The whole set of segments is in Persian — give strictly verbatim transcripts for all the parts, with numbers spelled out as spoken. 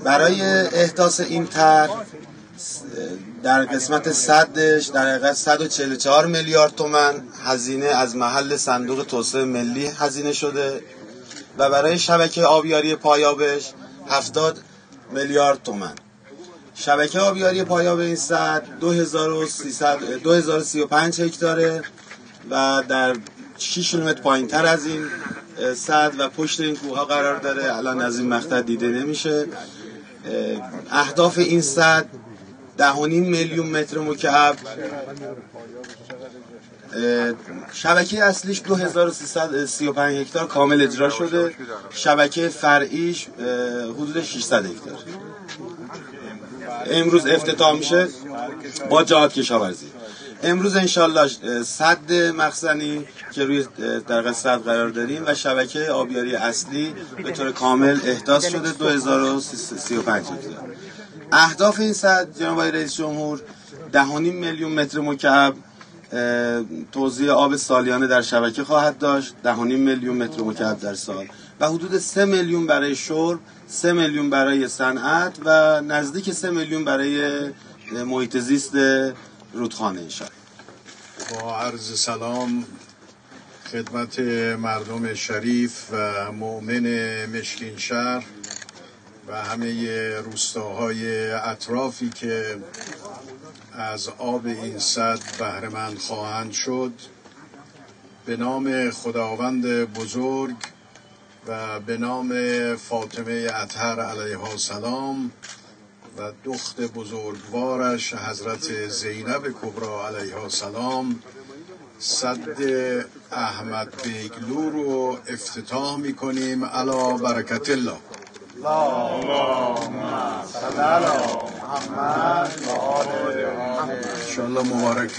برای احداث این طرح در قسمت سدش در حقیقت صد و چهل و چهار میلیارد تومان هزینه از محل صندوق توسعه ملی هزینه شده و برای شبکه آبیاری پایابش هفتاد میلیارد تومان. شبکه آبیاری پایاب این سد دو هزار و سی و پنج هکتاره و در شش کیلومتر پایین تر از این سد و پشت این کوه ها قرار داره. الان از این مقطع دیده نمیشه. اهداف این سد ده و نیم میلیون متر مکعب، شبکه اصلیش دو هزار و سیصد و سی و پنج هکتار کامل اجرا شده، شبکه فرعیش حدود ششصد هکتار. امروز افتتاح میشه با جهاد کشاورزی. امروز انشالله سد مخزنی که روی در سد قرار داریم و شبکه آبیاری اصلی به طور کامل احداث شده دو هزار و سی و پنج هکتار. اهداف این سد جناب آقای رئیس جمهور ده و نیم میلیون متر مکعب توزیع آب سالیانه در شبکه خواهد داشت، ده و نیم میلیون متر مکعب در سال و حدود سه میلیون برای شرب، سه میلیون برای صنعت و نزدیک سه میلیون برای محیط زیست رودخانه انشاءالله. با عرض سلام خدمت مردم شریف و مؤمن مشکین شهر و همه روستاهای اطرافی که از آب این سد بهره‌مند خواهند شد، به نام خداوند بزرگ و به نام فاطمه اطهر علیها السلام و دخت بزرگوارش حضرت زینب کبری علیها السلام سد احمد بیگلو رو افتتاح میکنیم. علی برکت الله. اللهم صل علی محمد و آل محمد. انشاءالله مبارکه.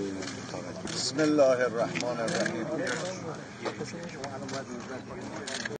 بسم الله الرحمن الرحیم.